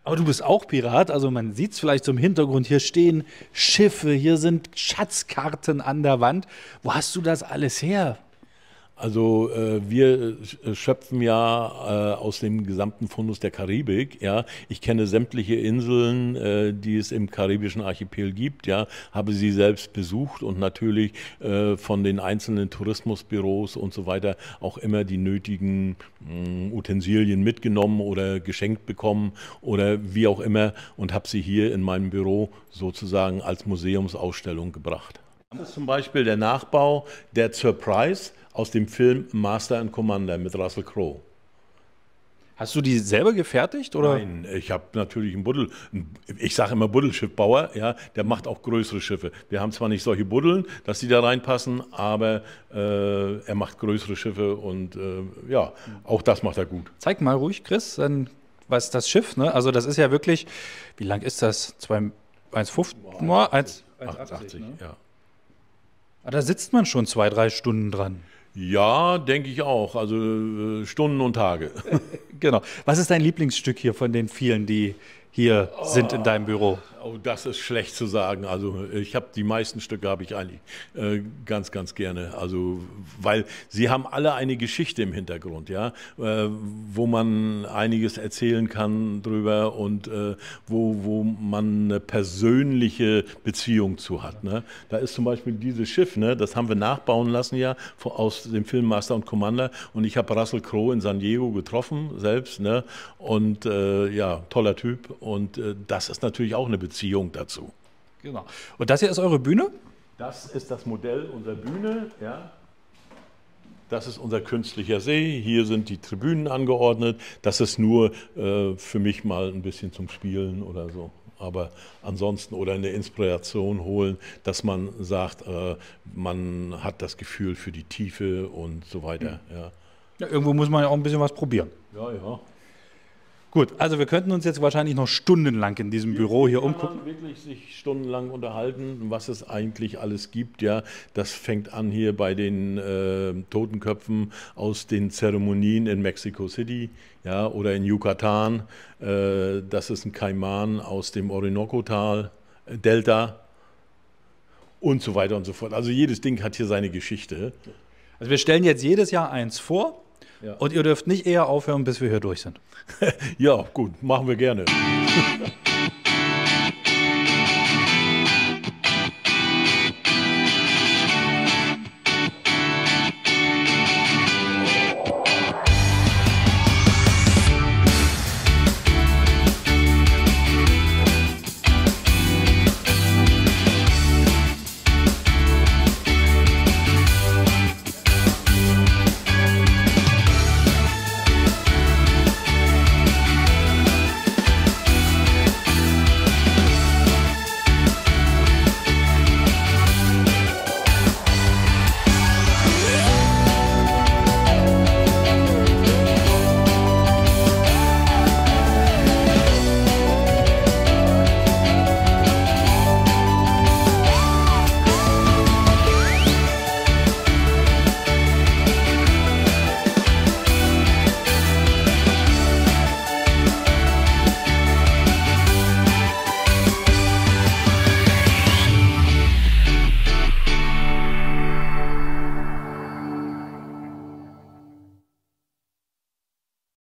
Aber du bist auch Pirat, also man sieht es vielleicht so im Hintergrund, hier stehen Schiffe, hier sind Schatzkarten an der Wand. Wo hast du das alles her? Also wir schöpfen ja aus dem gesamten Fundus der Karibik. Ja, ich kenne sämtliche Inseln, die es im karibischen Archipel gibt. Ja, habe sie selbst besucht und natürlich von den einzelnen Tourismusbüros und so weiter auch immer die nötigen Utensilien mitgenommen oder geschenkt bekommen oder wie auch immer und habe sie hier in meinem Büro sozusagen als Museumsausstellung gebracht. Das ist zum Beispiel der Nachbau der Surprise aus dem Film Master and Commander mit Russell Crowe. Hast du die selber gefertigt oder? Nein, ich habe natürlich ich sage immer Buddelschiffbauer, ja, der macht auch größere Schiffe. Wir haben zwar nicht solche Buddeln, dass die da reinpassen, aber er macht größere Schiffe und ja, auch das macht er gut. Zeig mal ruhig, Chris, dann, was das Schiff, ne? Also das ist ja wirklich, wie lang ist das? 1,50? 1,80, ne? Ja. Ah, da sitzt man schon 2, 3 Stunden dran. Ja, denke ich auch. Also Stunden und Tage. Genau. Was ist dein Lieblingsstück hier von den vielen, die hier sind in deinem Büro? Oh, das ist schlecht zu sagen. Also ich habe die meisten Stücke habe ich eigentlich ganz, ganz gerne. Also weil sie haben alle eine Geschichte im Hintergrund, ja, wo man einiges erzählen kann drüber und wo man eine persönliche Beziehung zu hat. Ne? Da ist zum Beispiel dieses Schiff, ne, das haben wir nachbauen lassen ja aus dem Film Master und Commander und ich habe Russell Crowe in San Diego getroffen selbst, ne, und ja, toller Typ und das ist natürlich auch eine Beziehung dazu. Genau. Und das hier ist eure Bühne? Das ist das Modell unserer Bühne, ja. Das ist unser künstlicher See. Hier sind die Tribünen angeordnet. Das ist nur für mich mal ein bisschen zum Spielen oder so. Aber ansonsten oder eine Inspiration holen, dass man sagt, man hat das Gefühl für die Tiefe und so weiter. Ja, Ja, irgendwo muss man ja auch ein bisschen was probieren. ja. Ja. Gut, also wir könnten uns jetzt wahrscheinlich noch stundenlang in diesem Büro hier umgucken. Man wirklich sich stundenlang unterhalten, was es eigentlich alles gibt. Ja, das fängt an hier bei den Totenköpfen aus den Zeremonien in Mexico City, ja, oder in Yucatan. Das ist ein Kaiman aus dem Orinoco-Tal, Delta und so weiter und so fort. Also jedes Ding hat hier seine Geschichte. Also wir stellen jetzt jedes Jahr eins vor Ja. und ihr dürft nicht eher aufhören, bis wir hier durch sind. Ja, gut, machen wir gerne.